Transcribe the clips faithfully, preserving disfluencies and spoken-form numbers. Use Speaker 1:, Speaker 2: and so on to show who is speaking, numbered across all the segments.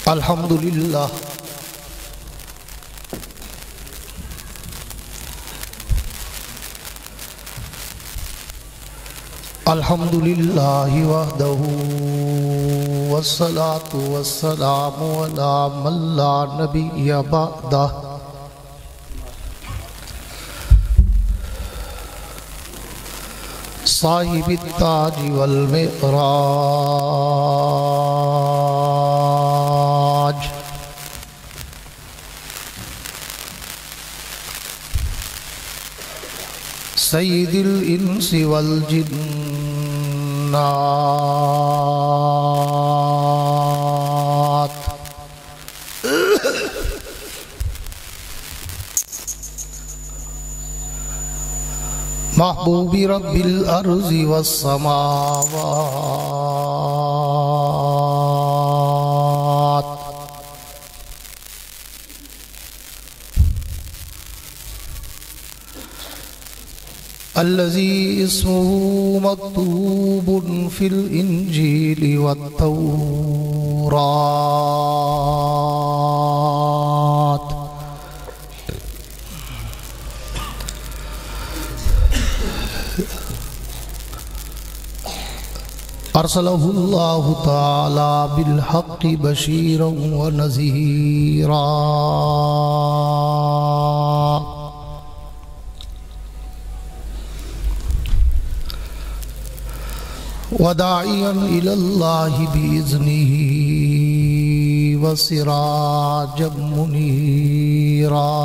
Speaker 1: الحمدللہ الحمدللہ وحدہ والصلاة والسلام علی من لا نبی بعدہ صاحب التاج والمعراج سید الانس والجنات محبوب رب الارض والسماوات الذي اسمه مكتوب في الإنجيل والتوراة أرسله الله تعالى بالحق بشيرا ونذيرا وداعيا إلى الله بإذنه وسراجا منيرا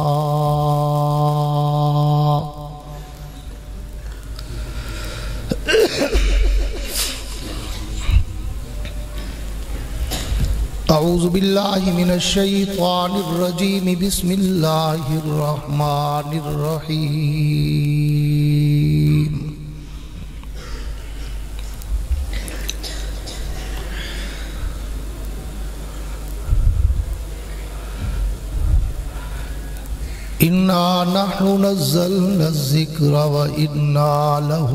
Speaker 1: أعوذ بالله من الشيطان الرجيم بسم الله الرحمن الرحيم إنا نحن نزلنا الذكر وإنا له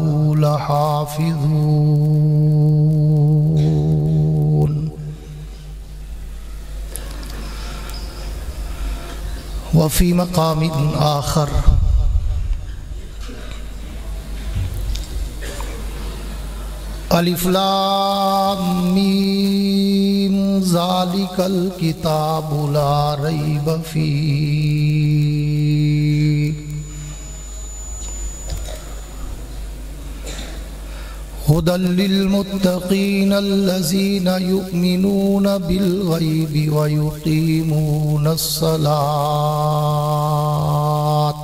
Speaker 1: لحافظون وفي مقام آخر الف لام میم ذالک الکتاب لا ریب فیہ ھدی للمتقین الذین یؤمنون بالغیب ویقیمون الصلاۃ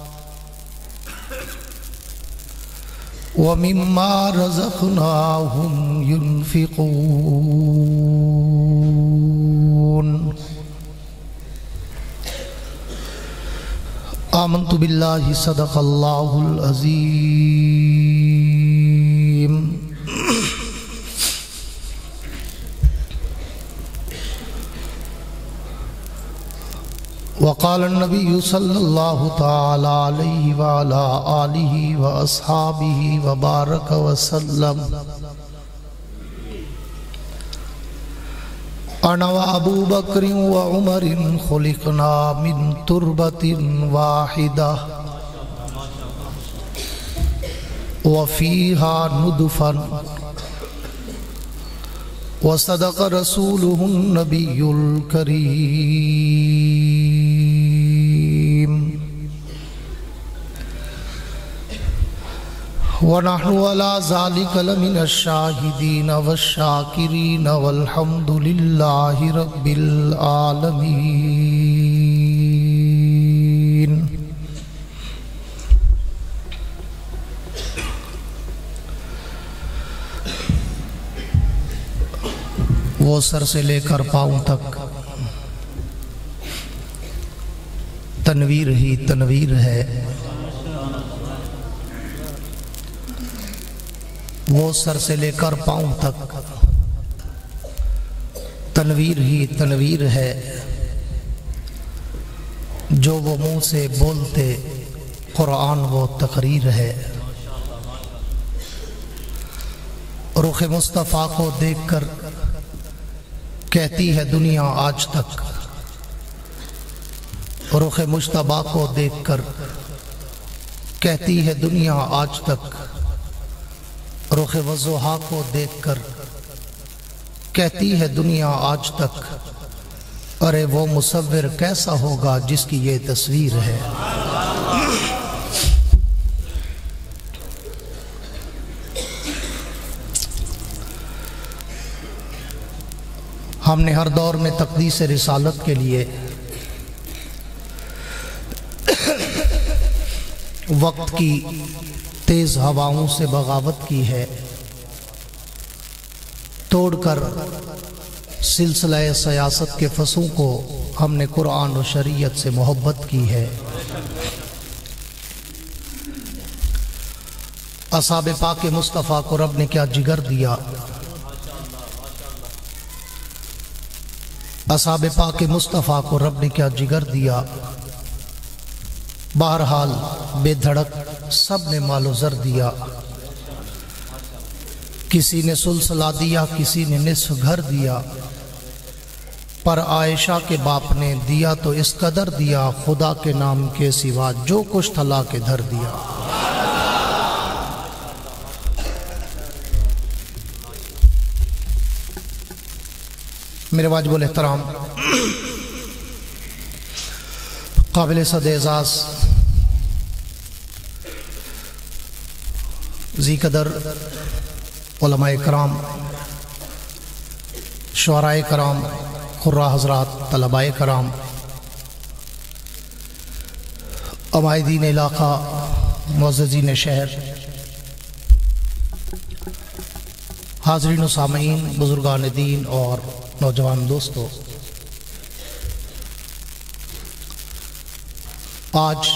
Speaker 1: وَمِمَّا رَزَقْنَاهُمْ يُنْفِقُونَ آمنت باللہ صدق اللہ العظیم وقال النبي صلى الله تعالى عليه وعلى آله وأصحابه وبارك وسلم أنا وأبو بكر وعمر خلقنا من تربة واحدة وفيها ندفا وصدق رسوله النبي الكريم ونحن على ذلك لمن الشاهدين والشاكرين والحمد لله رب العالمين وہ سر سے لے کر پاؤں تک تنویر ہی تنویر ہے، وہ سر سے لے کر پاؤں تک تنویر ہی تنویر ہے، جو وہ منہ سے بولتے قرآن وہ تقریر ہے۔ رخ مصطفیٰ کو دیکھ کر کہتی ہے دنیا آج تک رخ مجتبیٰ کو دیکھ کر، کہتی ہے دنیا آج تک رخ وضحیٰ کو دیکھ کر، کہتی ہے دنیا آج تک ارے وہ مصور کیسا ہوگا جس کی یہ تصویر ہے۔ ہم نے ہر دور میں تقدیس رسالت کے لیے وقت کی تیز ہواؤں سے بغاوت کی ہے، توڑ کر سلسلہ سیاست کے فصوں کو ہم نے قرآن و شریعت سے محبت کی ہے۔ اصحاب پاک مصطفیٰ کو رب نے کیا جگر دیا، اصحاب پاک مصطفیٰ کو رب نے کیا جگر دیا، بہرحال بے دھڑک سب نے مال و زر دیا، کسی نے سلسلہ دیا کسی نے نصف گھر دیا، پر عائشہ کے باپ نے دیا تو اس قدر دیا، خدا کے نام کے سوا جو کچھ تھا لا کے دھر دیا۔ میرے واجب الاحترام قابل صد اعزاز ذی قدر علماء کرام، شعراء کرام، قراء حضرات، طلباء کرام، عمائدین علاقہ، معززین شہر، حاضرین و سامعین، بزرگان دین اور نوجوان دوستو، آج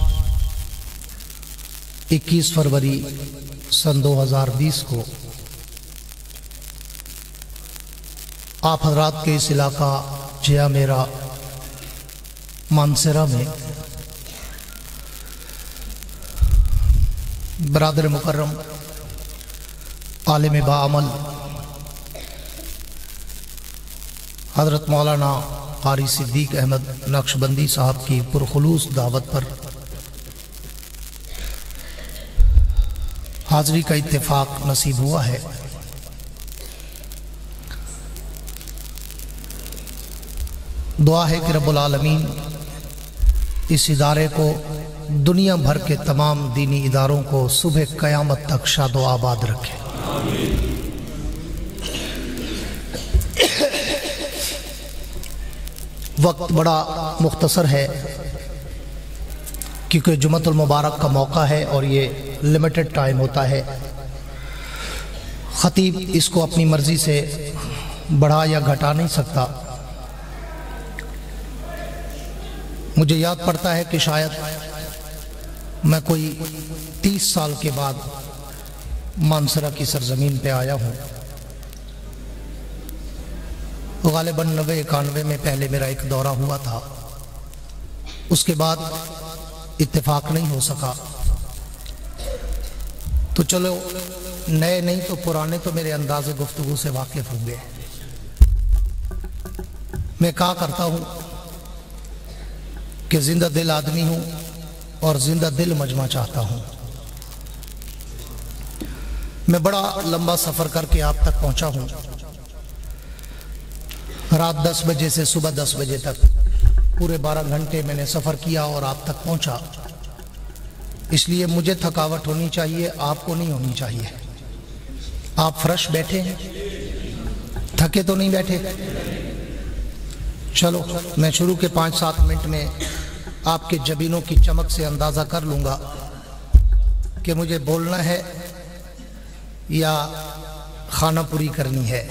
Speaker 1: اکیس فروری سن دو ہزار بیس کو آپ حضرات کے اس علاقہ جیا میرا مانسرہ میں برادر مکرم عالم باعمل حضرت مولانا قاری صدیق احمد نقشبندی صاحب کی پرخلوص دعوت پر حاضری کا اتفاق نصیب ہوا ہے۔ دعا ہے کہ رب العالمین اس ادارے کو دنیا بھر کے تمام دینی اداروں کو صبح قیامت تک شاد و آباد رکھے۔ وقت بڑا مختصر ہے کیونکہ جمعۃ المبارک کا موقع ہے اور یہ لمیٹڈ ٹائم ہوتا ہے، خطیب اس کو اپنی مرضی سے بڑھا یا گھٹا نہیں سکتا۔ مجھے یاد پڑتا ہے کہ شاید میں کوئی تیس سال کے بعد مانسرہ کی سرزمین پہ آیا ہوں، غالباً نوے اکانوے میں پہلے میرا ایک دورہ ہوا تھا، اس کے بعد اتفاق نہیں ہو سکا، تو چلو نئے نہیں تو پرانے تو میرے انداز گفتگو سے واقف ہوں گے۔ میں کہا کرتا ہوں کہ زندہ دل آدمی ہوں اور زندہ دل مجمع چاہتا ہوں۔ میں بڑا لمبا سفر کر کے آپ تک پہنچا ہوں، رات دس بجے سے صبح دس بجے تک پورے بارہ گھنٹے میں نے سفر کیا اور آپ تک پہنچا، اس لیے مجھے تھکاوٹ ہونی چاہیے، آپ کو نہیں ہونی چاہیے۔ آپ فریش بیٹھے ہیں، تھکے تو نہیں بیٹھے؟ چلو میں شروع کے پانچ سات منٹ میں آپ کے جبینوں کی چمک سے اندازہ کر لوں گا کہ مجھے بولنا ہے یا خانہ پوری کرنی ہے۔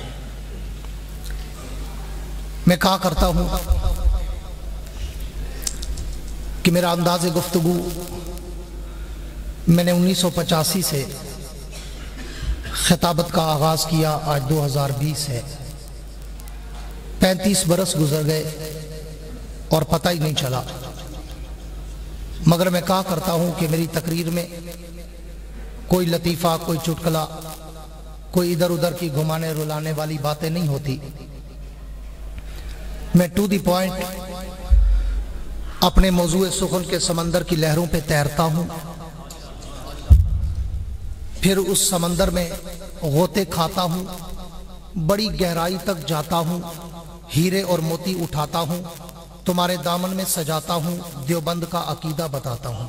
Speaker 1: میں کہا کرتا ہوں کہ میرا انداز گفتگو میں نے انیس سو پچاسی سے خطابت کا آغاز کیا، آج دو ہزار بیس ہے، پینتیس برس گزر گئے اور پتہ ہی نہیں چلا۔ مگر میں کہا کرتا ہوں کہ میری تقریر میں کوئی لطیفہ، کوئی چٹکلا، کوئی ادھر ادھر کی گھمانے رلانے والی باتیں نہیں ہوتی، میں ٹو دی پوائنٹ اپنے موضوع سخن کے سمندر کی لہروں پہ تیرتا ہوں، پھر اس سمندر میں غوطے کھاتا ہوں، بڑی گہرائی تک جاتا ہوں، ہیرے اور موتی اٹھاتا ہوں، تمہارے دامن میں سجاتا ہوں، دیوبند کا عقیدہ بتاتا ہوں۔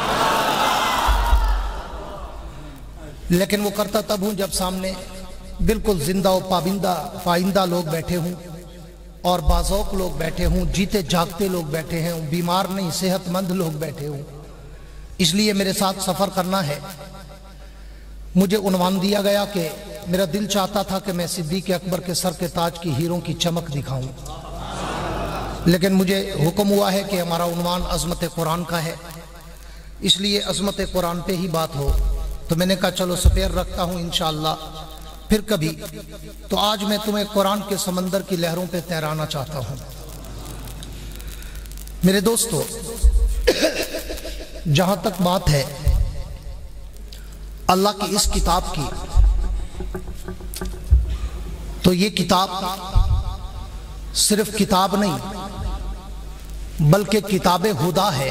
Speaker 1: لیکن وہ کرتا تب ہوں جب سامنے بالکل زندہ و پابندہ پائندہ لوگ بیٹھے ہوں اور بازوق لوگ بیٹھے ہوں، جیتے جاگتے لوگ بیٹھے ہیں، بیمار نہیں صحت مند لوگ بیٹھے ہوں۔ اس لیے میرے ساتھ سفر کرنا ہے۔ مجھے عنوان دیا گیا کہ میرا دل چاہتا تھا کہ میں صدیق اکبر کے سر کے تاج کی ہیروں کی چمک دکھاؤں، لیکن مجھے حکم ہوا ہے کہ ہمارا عنوان عظمت قرآن کا ہے، اس لیے عظمت قرآن پہ ہی بات ہو، تو میں نے کہا چلو سپیر رکھتا ہوں انشاءاللہ پھر کبھی۔ تو آج میں تمہیں قرآن کے سمندر کی لہروں پہ تیرانا چاہتا ہوں۔ میرے دوستو، جہاں تک بات ہے اللہ کی اس کتاب کی، تو یہ کتاب صرف کتاب نہیں بلکہ کتاب ہدا ہے۔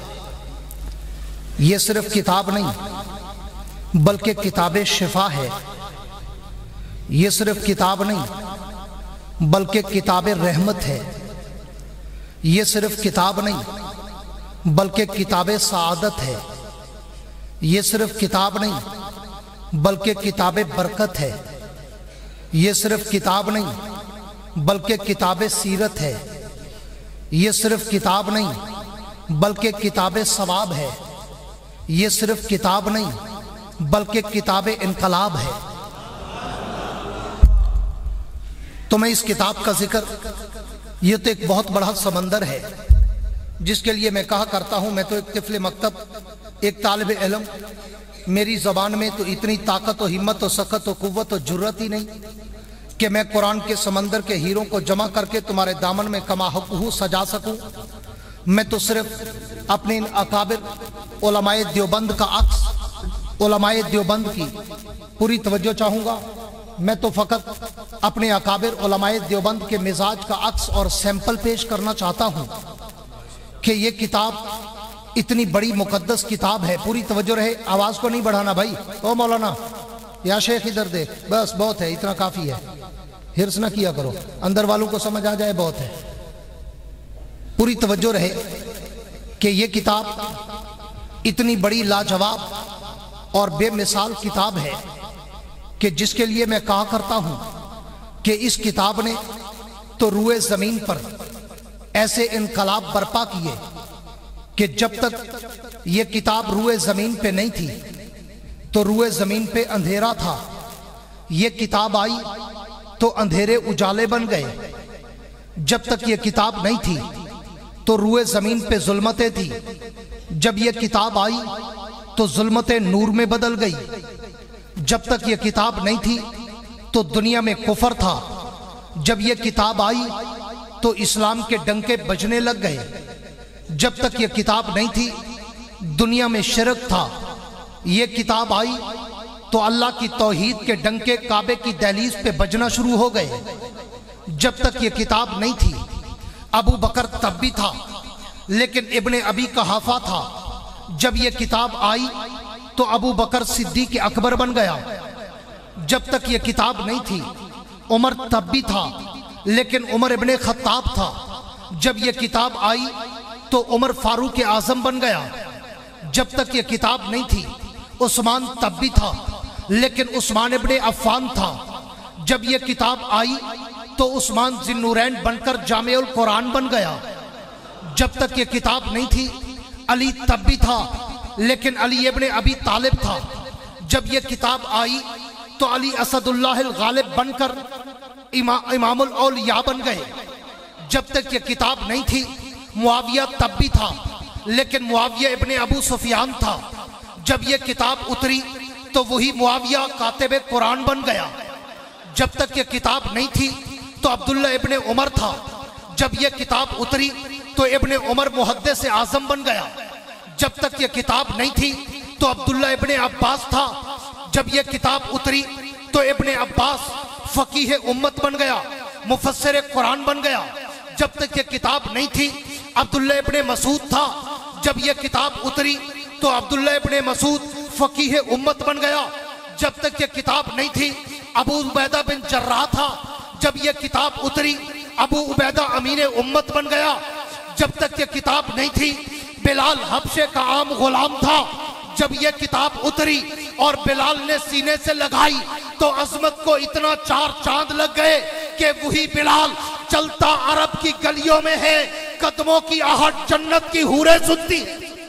Speaker 1: یہ صرف کتاب نہیں بلکہ کتاب شفا ہے۔ یہ صرف کتاب نہیں بلکہ کتاب رحمت ہے۔ یہ صرف کتاب نہیں بلکہ کتاب سعادت ہے۔ یہ صرف کتاب نہیں بلکہ کتاب برکت ہے۔ یہ صرف کتاب نہیں بلکہ کتاب سیرت ہے۔ یہ صرف کتاب نہیں بلکہ کتاب ثواب ہے۔ یہ صرف کتاب نہیں بلکہ کتاب انقلاب ہے۔ تو میں اس کتاب کا ذکر، یہ تو ایک بہت بڑا سمندر ہے جس کے لیے میں کہا کرتا ہوں، میں تو ایک طفل مکتب، ایک طالب علم، میری زبان میں تو اتنی طاقت و ہمت و سخت و قوت و جرت ہی نہیں کہ میں قرآن کے سمندر کے ہیروں کو جمع کر کے تمہارے دامن میں کما حقہ سجا سکوں۔ میں تو صرف اپنے ان اکابر علماء دیوبند کا عکس، علماء دیوبند کی پوری توجہ چاہوں گا۔ میں تو فقط اپنے اکابر علماء دیوبند کے مزاج کا عکس اور سیمپل پیش کرنا چاہتا ہوں کہ یہ کتاب اتنی بڑی مقدس کتاب ہے۔ پوری توجہ رہے، آواز کو نہیں بڑھانا بھائی۔ او مولانا یا شیخ ادھر دیکھ، بس بہت ہے، اتنا کافی ہے، ہرس نہ کیا کرو، اندر والوں کو سمجھ آ جائے بہت ہے۔ پوری توجہ رہے کہ یہ کتاب اتنی بڑی لاجواب اور بے مثال کتاب ہے کہ جس کے لیے میں کہا کرتا ہوں کہ اس کتاب نے تو روئے زمین پر ایسے انقلاب برپا کیے کہ جب تک یہ کتاب روئے زمین پہ نہیں تھی تو روئے زمین پہ اندھیرا تھا۔ یہ کتاب آئی تو اندھیرے اجالے بن گئے۔ جب تک یہ کتاب نہیں تھی تو روئے زمین پہ ظلمتیں تھی۔ جب یہ کتاب آئی تو ظلمتیں نور میں بدل گئی۔ جب تک یہ کتاب نہیں تھی تو دنیا میں کفر تھا۔ جب یہ کتاب آئی تو اسلام کے ڈنکے بجنے لگ گئے۔ جب تک یہ کتاب نہیں تھی دنیا میں شرک تھا۔ یہ کتاب آئی تو اللہ کی توحید کے ڈنکے کعبے کی دہلیز پہ بجنا شروع ہو گئے۔ جب تک یہ کتاب نہیں تھی ابو بکر تب بھی تھا لیکن ابن ابی قحافہ تھا۔ جب یہ کتاب آئی تو ابو بکر صدیق اکبر بن گیا۔ جب تک یہ کتاب نہیں تھی عمر تب بھی تھا لیکن عمر ابن خطاب تھا۔ جب یہ کتاب آئی تو عمر فاروق اعظم بن گیا۔ جب تک یہ کتاب نہیں تھی عثمان تب بھی تھا لیکن عثمان ابن عفان تھا۔ جب یہ کتاب آئی تو عثمان ذی النورین بن کر جامع القرآن بن گیا۔ جب تک یہ کتاب نہیں تھی علی تب بھی تھا لیکن علی ابن ابی طالب تھا۔ جب یہ کتاب آئی تو علی اسد اللہ الغالب بن کر امام الاولیاء بن گئے۔ جب تک یہ کتاب نہیں تھی معاویہ تب بھی تھا لیکن معاویہ ابن ابو سفیان تھا۔ جب یہ کتاب اتری تو وہی معاویہ کاتب قرآن بن گیا۔ جب تک یہ کتاب نہیں تھی تو عبداللہ ابن عمر تھا۔ جب یہ کتاب اتری تو ابن عمر محدث اعظم بن گیا۔ جب تک یہ کتاب نہیں تھی تو عبداللہ ابن عباس تھا۔ جب یہ کتاب اتری تو ابن عباس فقیہ امت بن گیا، مفسر قرآن بن گیا۔ جب تک یہ کتاب نہیں تھی عبداللہ ابن مسعود تھا، جب یہ کتاب اتری تو عبداللہ ابن مسعود فقیہ امت بن گیا، جب تک یہ کتاب نہیں تھی ابو عبیدہ بن جراح تھا، جب یہ کتاب اتری ابو عبیدہ امین امت بن گیا، جب تک یہ کتاب نہیں تھی بلال حبشے کا عام غلام تھا، جب یہ کتاب اتری اور بلال نے سینے سے لگائی تو عظمت کو اتنا چار چاند لگ گئے کہ وہی بلال چلتا عرب کی گلیوں میں ہے، قدموں کی آہٹ جنت کی حوریں سنتی۔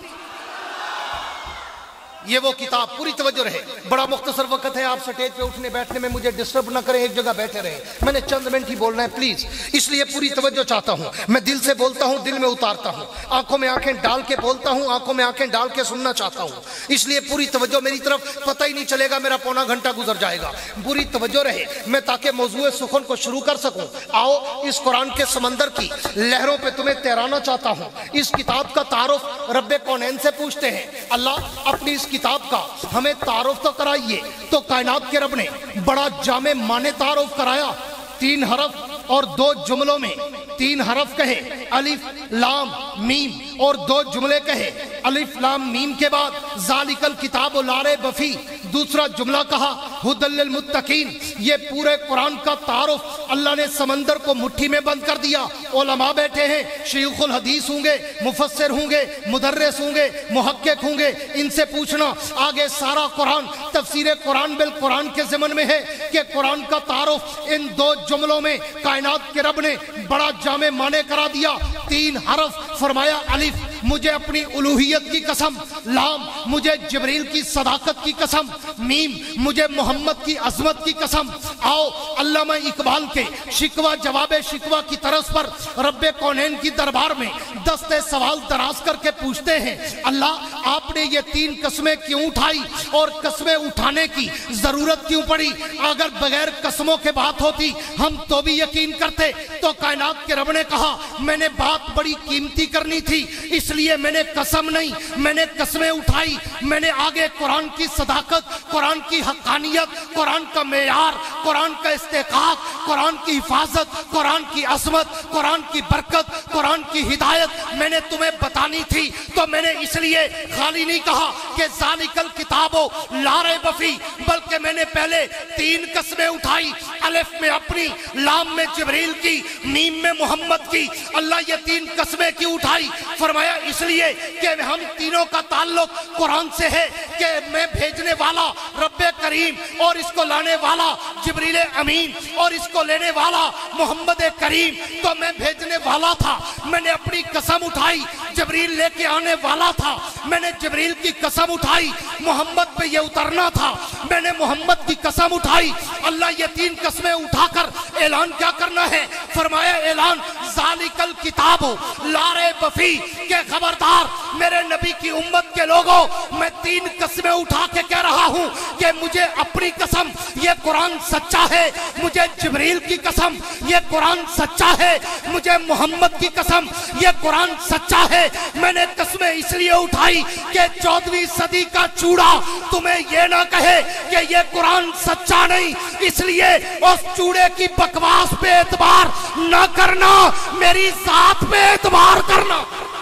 Speaker 1: یہ وہ کتاب، پوری توجہ رہے، بڑا مختصر وقت ہے، آپ سٹیج پہ اٹھنے بیٹھنے میں مجھے ڈسٹرب نہ کریں، ایک جگہ بیٹھے رہیں، میں نے چند منٹ ہی بولنا ہے پلیز، اس لیے پوری توجہ چاہتا ہوں، میں دل سے بولتا ہوں، دل میں اتارتا ہوں، آنکھوں میں آنکھیں ڈال کے بولتا ہوں، آنکھوں میں آنکھیں ڈال کے سننا چاہتا ہوں، اس لیے پوری توجہ میری طرف، پتہ ہی نہیں چلے گا میرا پونا گھنٹہ گزر جائے گا، پوری توجہ رہے، میں تاکہ موضوع سخن کو شروع کر سکوں۔ آؤ اس قرآن کے سمندر کی لہروں پہ تمہیں تیرانا چاہتا ہوں۔ اس کتاب کا تعارف رب کونین سے پوچھتے ہیں، اللہ اپنی اس کتاب کا ہمیں تعارف تو کرائیے، تو کائنات کے رب نے بڑا جامع معنی تعارف کرایا، تین حرف اور دو جملوں میں، تین حرف کہے الف لام میم اور دو جملے کہے، الف لام میم کے بعد ذالک الکتاب لا ریب فیہ، دوسرا جملہ کہا ھدی للمتقین۔ یہ پورے قرآن کا تعارف اللہ نے سمندر کو مٹھی میں بند کر دیا۔ علماء بیٹھے ہیں، شیخ الحدیث ہوں گے، مفسر ہوں گے، مدرس ہوں گے، محقق ہوں گے، ان سے پوچھنا آگے سارا قرآن تفسیر قرآن بالقرآن کے ضمن میں ہے کہ قرآن کا تعارف ان دو جملوں میں کائنات کے رب نے بڑا جامع معنی کرا دیا۔ تین حرف، فرمایا الف مجھے اپنی الوہیت کی قسم، لام مجھے جبریل کی صداقت کی قسم، میم مجھے محمد کی عظمت کی قسم۔ آؤ علامہ اقبال کے شکوہ جواب شکوہ کی طرز پر رب کونین کی دربار میں دستے سوال دراز کر کے پوچھتے ہیں، اللہ آپ نے یہ تین قسمیں کیوں اٹھائی اور قسمیں اٹھانے کی ضرورت کیوں پڑی؟ اگر بغیر قسموں کے بات ہوتی ہم تو بھی یقین کرتے۔ تو کائنات کے رب نے کہا میں نے بات بڑی قیمتی کرنی تھی، اس لیے میں نے قسم نہیں، میں نے قسمیں اٹھائی، میں نے آگے قرآن کی صداقت، قرآن کی حقانیت، قرآن کا معیار، قرآن کا استحقاق، قرآن کی حفاظت، قرآن کی عظمت، قرآن کی برکت، قرآن کی ہدایت میں نے تمہیں بتانی تھی۔ تو میں نے اس لیے خالی نہیں کہا کہ ذالک الکتاب لا ریب فیہ، بلکہ میں نے پہلے تین قسمیں اٹھائی، الف میں اپنی، لام میں جبریل کی، میم میں محمد کی۔ اللہ یہ تین قسمیں کیوں اٹھائی؟ فرمایا اس لیے کہ ہم تینوں کا تعلق قرآن سے ہے کہ میں بھیجنے والا رب کریم اور اس کو لانے والا جبریل امین اور اس کو لینے والا محمد کریم، تو میں بھیجنے والا تھا، میں نے اپنی قسم اٹھائی، جبریل لے کے آنے والا تھا، میں نے جبریل کی قسم اٹھائی، محمد پہ یہ اترنا تھا، میں نے محمد کی قسم اٹھائی۔ اللہ یہ تین قسمیں اٹھا کر اعلان کیا کرنا ہے؟ فرمایا اعلان ذالک الکتاب لا ریب فیہ، کہ خبردار میرے نبی کی امت کے لوگوں، میں تین قسمیں اٹھا کے کہہ رہا ہوں کہ مجھے اپنی قسم یہ قرآن سچا ہے، مجھے جبریل کی قسم یہ قرآن سچا ہے، مجھے محمد کی قسم یہ قرآن سچا ہے۔ میں نے قسمیں اس لیے اٹھائی کہ چودہویں صدی کا چوڑا تمہیں یہ نہ کہے کہ یہ قرآن سچا نہیں، اس لیے اس چوڑے کی بکواس پہ اعتبار نہ کرنا، میری ذات پہ اعتبار کرنا۔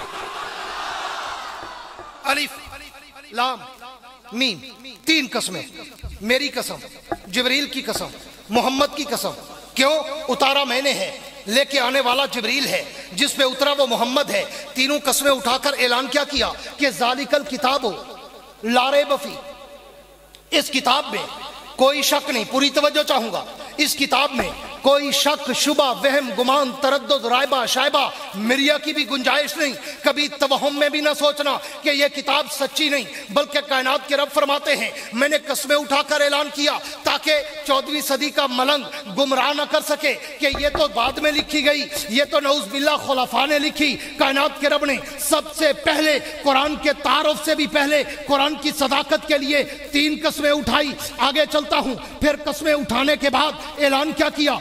Speaker 1: الف لام میم، تین قسمیں، میری قسم، جبریل کی قسم، محمد کی قسم۔ کیوں؟ اتارا میں نے ہے، لے کے آنے والا جبریل ہے، جس پہ اترا وہ محمد ہے۔ تینوں قسمیں اٹھا کر اعلان کیا کیا کہ ذالک الکتاب لا ریب فیہ، اس کتاب میں کوئی شک نہیں، پوری توجہ چاہوں گا، اس کتاب میں کوئی شک، شبہ، وہم، گمان، تردد، رائبہ، شائبہ، مریا کی بھی گنجائش نہیں۔ کبھی توہم میں بھی نہ سوچنا کہ یہ کتاب سچی نہیں، بلکہ کائنات کے رب فرماتے ہیں میں نے قسمیں اٹھا کر اعلان کیا تاکہ چودہویں صدی کا ملنگ گمراہ نہ کر سکے کہ یہ تو بعد میں لکھی گئی، یہ تو نعوذ باللہ خلفاء نے لکھی۔ کائنات کے رب نے سب سے پہلے قرآن کے تعارف سے بھی پہلے قرآن کی صداقت کے لیے تین قسمیں اٹھائی۔ آگے چلتا ہوں، پھر قسمیں اٹھانے کے بعد اعلان کیا کیا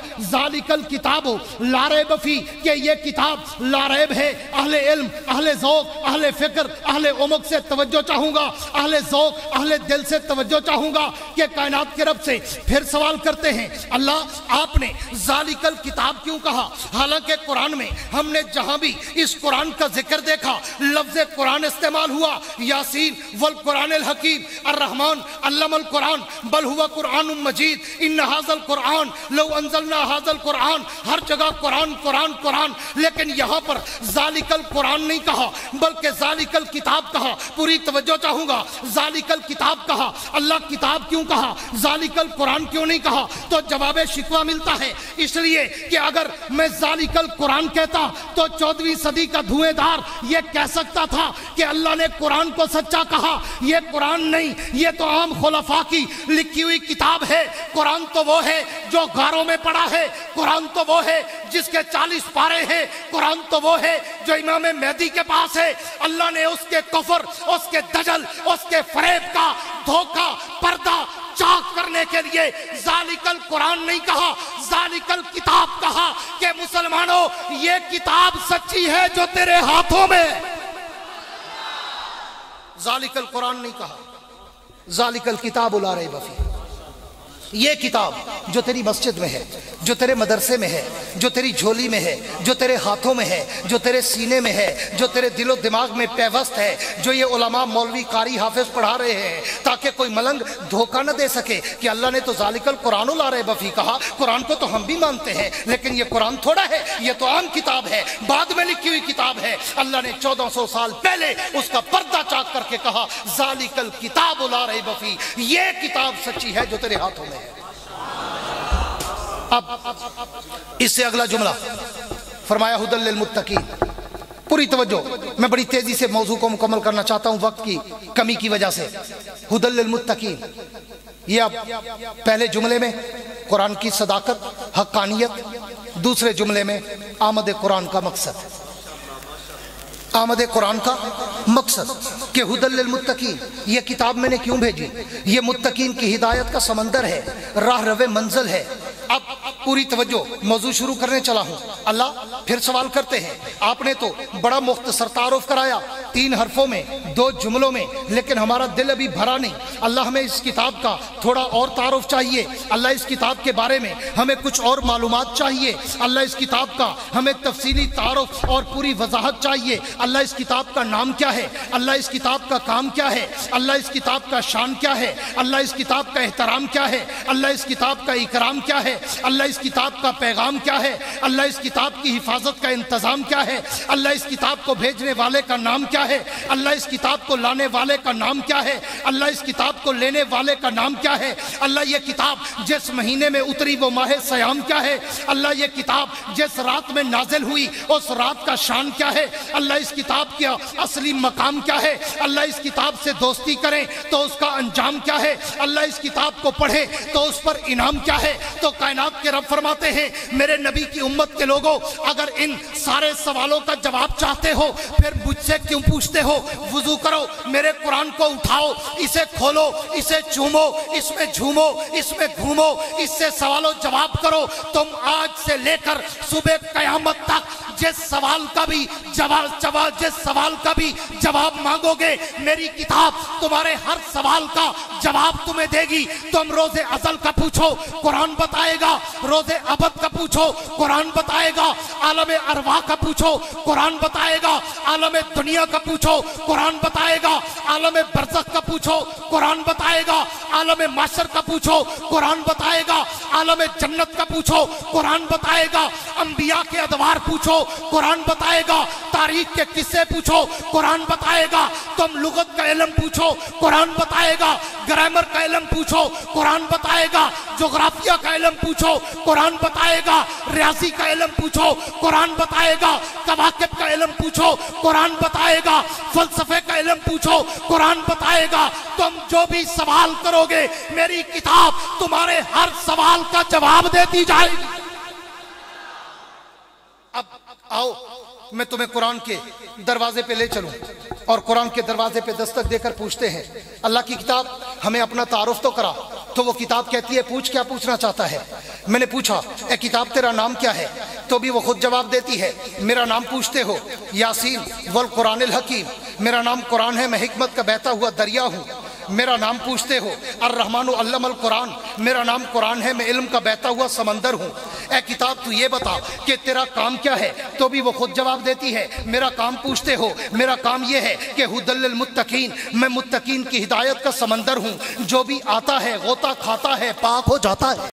Speaker 1: ذالکل کتاب لا ریب فی کہ یہ کتاب لا ریب ہے۔ اہل علم، اہل ذوق، اہل فکر، اہل عمق سے توجہ چاہوں گا، اہل ذوق، اہل دل سے توجہ چاہوں گا کہ کائنات کے رب سے پھر سوال کرتے ہیں اللہ آپ نے ذالکل کتاب کیوں کہا؟ حالانکہ قرآن میں ہم نے جہاں بھی اس قرآن کا ذکر دیکھا لفظ قرآن استعمال ہوا، یاسین والقرآن الحکیم، الرحمن علم القرآن بل ہوا قرآن مجید، ان ھذا القرآن لو انزلنا ھذا القرآن، ہر جگہ قرآن قرآن قرآن، لیکن یہاں پر ذالکل قرآن نہیں کہا بلکہ ذالکل کتاب کہا۔ پوری توجہ چاہوں گا، ذالکل کتاب کہا، اللہ کتاب کیوں کہا، ذالکل قرآن کیوں نہیں کہا؟ تو جواب شکوہ ملتا ہے اس لیے کہ اگر میں ذالکل قرآن کہتا تو چودہویں صدی کا دھویں دار یہ کہہ سکتا تھا کہ اللہ نے قرآن کو سچا کہا۔ یہ قرآن نہیں، یہ تو عام خلفاء کی لکھی ہوئی کتاب ہے۔ قرآن تو وہ ہے جو غاروں میں پڑا ہے، قرآن تو وہ ہے جس کے چالیس پارے ہیں، قرآن تو وہ ہے جو امام مہدی کے پاس ہے۔ اللہ نے اس کے کفر، اس کے دجل، اس کے فریب کا دھوکہ پردہ چاک کرنے کے لیے ذالکل قرآن نہیں کہا، ذالکل کتاب کہا کہ مسلمانوں یہ کتاب سچی ہے جو تیرے ہاتھوں میں۔ ذالکل قرآن نہیں کہا، ذالکل کتاب لا ریب فیہ، یہ کتاب جو تیری مسجد میں ہے، جو تیرے مدرسے میں ہے، جو تیری جھولی میں ہے، جو تیرے ہاتھوں میں ہے، جو تیرے سینے میں ہے، جو تیرے دل و دماغ میں پیوست ہے، جو یہ علماء مولوی قاری حافظ پڑھا رہے ہیں تاکہ کوئی ملنگ دھوکہ نہ دے سکے کہ اللہ نے تو ذالکل قرآن لا ریب فیہ کہا۔ قرآن کو تو ہم بھی مانتے ہیں لیکن یہ قرآن تھوڑا ہے، یہ تو عام کتاب ہے، بعد میں لکھی ہوئی کتاب ہے۔ اللہ نے چودہ سو سال پہلے اس کا پردہ چاک کر کے کہا ذالکل کتاب لا ریب فیہ، یہ کتاب سچی ہے جو تیرے ہاتھوں میں ہے۔ اب اس سے اگلا جملہ فرمایا ھدی للمتقین۔ پوری توجہ، میں بڑی تیزی سے موضوع کو مکمل کرنا چاہتا ہوں وقت کی کمی کی وجہ سے۔ ھدی للمتقین، یہ اب پہلے جملے میں قرآن کی صداقت، حقانیت، دوسرے جملے میں آمد قرآن کا مقصد، آمد قرآن کا مقصد کہ ھدی للمتقین، یہ کتاب میں نے کیوں بھیجی؟ یہ متقین کی ہدایت کا سمندر ہے، راہ رو منزل ہے۔ اب پوری توجہ، موضوع شروع کرنے چلا ہوں۔ اللہ پھر سوال کرتے ہیں، آپ نے تو بڑا مختصر تعارف کرایا تین حرفوں میں، دو جملوں میں، لیکن ہمارا دل ابھی بھرا نہیں۔ اللہ ہمیں اس کتاب کا تھوڑا اور تعارف چاہیے، اللہ اس کتاب کے بارے میں ہمیں کچھ اور معلومات چاہیے، اللہ اس کتاب کا ہمیں تفصیلی تعارف اور پوری وضاحت چاہیے۔ اللہ اس کتاب کا نام کیا ہے، اللہ اس کتاب کا کام کیا ہے، اللہ اس کتاب کا شان کیا ہے، اللہ اس کتاب کا احترام کیا ہے، اللہ اس کتاب کا اکرام کیا ہے، اللہ اس کتاب کا پیغام کیا ہے، اللہ اس کتاب کی حفاظت کا انتظام کیا ہے، اللہ اس کتاب کو بھیجنے والے کا نام کیا ہے، اللہ اس کتاب کو لانے والے کا نام کیا ہے، اللہ اس کتاب کو لینے والے کا نام کیا ہے، اللہ یہ کتاب جس مہینے میں اتری وہ ماہ سیام کیا ہے، اللہ یہ کتاب جس رات میں نازل ہوئی اس رات کا شان کیا ہے، اللہ اس کتاب کا اصلی مقام کیا ہے، اللہ اس کتاب سے دوستی کریں تو اس کا انجام کیا ہے، اللہ اس کتاب کو پڑھے تو اس پر انعام کیا ہے۔ تو کائنات کے رب فرماتے ہیں میرے نبی کی امت کے لوگوں، اگر ان سارے سوالوں کا جواب چاہتے ہو پھر مجھ سے کیوں پوچھتے ہو؟ وضو کرو، میرے قرآن کو اٹھاؤ، اسے کھولو، اسے چومو، اس میں جھومو، اس میں گھومو، اس سے سوال و جواب کرو۔ تم آج سے لے کر صبح قیامت تک جس سوال کا بھی جواب جواب جس سوال کا بھی جواب مانگو گے میری کتاب تمہارے ہر سوال کا جواب تمہیں دے گی۔ تم روز ازل کا پوچھو قرآن بتائے گا، روز ابد کا پوچھو قرآن بتائے گا، عالم ارواح کا پوچھو قرآن بتائے گا، عالم دنیا کا پوچھو قرآن بتائے گا، عالم برزخ کا پوچھو قرآن بتائے گا، عالم معاشر کا پوچھو قرآن بتائے گا، عالم جنت کا پوچھو قرآن بتائے گا، انبیاء کے ادوار پوچھو قرآن بتائے گا، تاریخ کے قصے پوچھو قرآن بتائے گا، تم لغت کا علم پوچھو قرآن بتائے گا، گرامر کا علم پوچھو قرآن بتائے گا، جغرافیہ کا علم پوچھو قرآن بتائے گا، ریاضی کا علم پوچھو قرآن بتائے گا، کواکب کا علم پوچھو قرآن بتائے گا، فلسفے کا علم پوچھو قرآن بتائے گا۔ تم جو بھی سوال کرو گے میری کتاب تمہارے ہر سوال کا جواب دیتی جائے گی۔ اب آؤ میں تمہیں قرآن کے دروازے پہ لے چلوں اور قرآن کے دروازے پہ دستک دے کر پوچھتے ہیں اللہ کی کتاب ہمیں اپنا تعارف تو کرا۔ تو وہ کتاب کہتی ہے پوچھ کیا پوچھنا چاہتا ہے؟ میں نے پوچھا اے کتاب تیرا نام کیا ہے؟ تو بھی وہ خود جواب دیتی ہے میرا نام پوچھتے ہو؟ یاسین والقرآن الحکیم، میرا نام قرآن ہے، میں حکمت کا بہتا ہوا دریا ہوں۔ میرا نام پوچھتے ہو؟ الرحمن علم القرآن، میرا نام قرآن ہے، میں علم کا بہتا ہوا سمندر ہوں۔ اے کتاب تو یہ بتا کہ تیرا کام کیا ہے؟ تو بھی وہ خود جواب دیتی ہے میرا کام پوچھتے ہو؟ میرا کام یہ ہے کہ ھدی للمتقین، میں متقین کی ہدایت کا سمندر ہوں، جو بھی آتا ہے غوطہ کھاتا ہے پاک ہو جاتا ہے۔